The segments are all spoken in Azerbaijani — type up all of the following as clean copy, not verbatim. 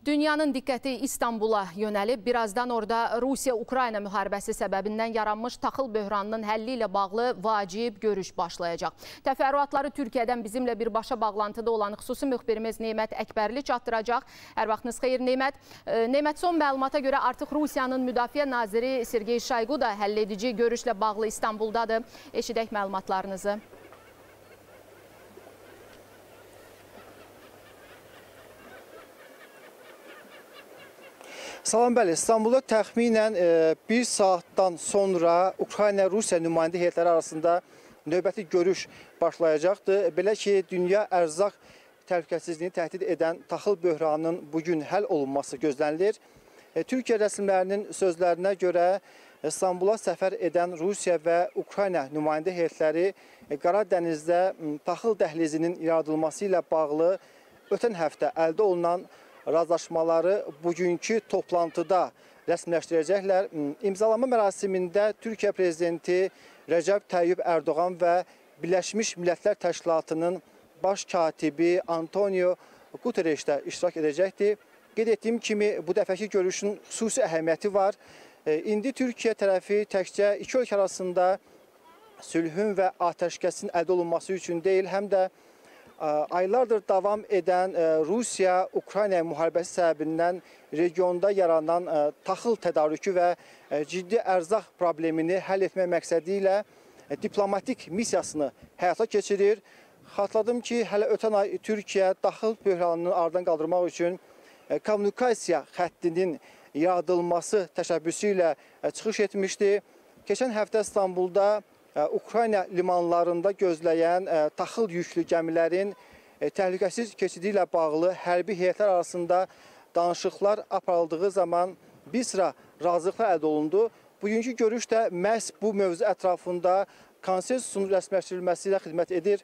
Dünyanın diqqəti İstanbula yönəlib. Birazdan orada Rusiya-Ukrayna müharibəsi səbəbindən yaranmış taxıl böhranının həlli ilə bağlı vacib görüş başlayacaq. Təfərrüatları Türkiyədən bizimlə birbaşa bağlantıda olan xüsusi müxbirimiz Nemət Əkbərli çatdıracaq. Hər vaxtınız xeyir Nemət. Nemət, son məlumata görə artıq Rusiyanın Müdafiə Naziri Sergey Şaygu da həlledici görüşlə bağlı İstanbuldadır. Eşidək məlumatlarınızı. Salam, bəli. İstanbulda təxminən bir saatdan sonra Ukrayna-Rusiya nümayəndə heyətləri arasında növbəti görüş başlayacaqdır. Belə ki, dünya ərzaq təhlükəsizliyini təhdid edən taxıl böhranının bugün həll olunması gözlənilir. Türkiyə rəsmilərinin sözlərinə görə İstanbula səfər edən Rusiya və Ukrayna nümayəndə heyətləri Qara Dənizdə taxıl dəhlizinin yaradılması ilə bağlı ötən həftə əldə olunan razılaşmaları bugünkü toplantıda rəsmiləşdirəcəklər. İmzalama mərasimində Türkiyə Prezidenti Rəcəb Tayyip Erdoğan və Birləşmiş Millətlər Təşkilatının baş katibi Antonio Guterres də iştirak edəcəkdir. Qeyd etdiyim kimi bu dəfəki görüşün xüsusi əhəmiyyəti var. İndi Türkiyə tərəfi təkcə iki ölkə arasında sülhün və atəşkəsin əldə olunması üçün deyil, həm də aylardır davam edən Rusiya-Ukrayna müharibəsi səbəbindən regionda yaranan taxıl tədarükü və ciddi ərzaq problemini həll etmək məqsədi ilə diplomatik missiyasını həyata keçirir. Xatırladım ki, hələ ötən ay Türkiyə taxıl böhranını aradan qaldırmaq üçün kommunikasiya xəttinin yaradılması təşəbbüsü ilə çıxış etmişdi. Keçən həftə İstanbulda Ukrayna limanlarında gözləyən taxıl yüklü gəmilərin təhlükəsiz keçidi ilə bağlı hərbi heyətlər arasında danışıqlar aparıldığı zaman bir sıra razılıqlar əldə olundu. Bugünkü görüş də məhz bu mövzu ətrafında konsensusun rəsmiləşdirilməsi ilə xidmət edir.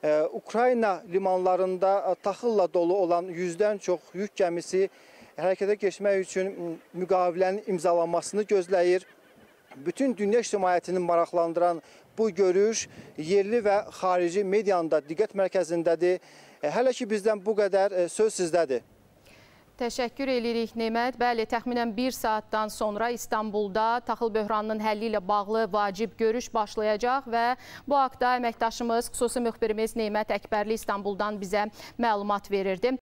Ukrayna limanlarında taxılla dolu olan 100-dən çox yük gəmisi hərəkətə keçmək üçün müqavilənin imzalanmasını gözləyir. Bütün dünya ictimaiyyətini maraqlandıran bu görüş yerli və xarici medianın da diqqət mərkəzindədir. Hələ ki bizdən bu qədər, söz sizdədir. Təşəkkür edirik Nemət. Bəli, təxminən bir saatdan sonra İstanbulda taxıl böhranının həlli ilə bağlı vacib görüş başlayacaq və bu haqda əməkdaşımız, xüsusi müxbirimiz Nemət Əkbərli İstanbuldan bizə məlumat verirdi.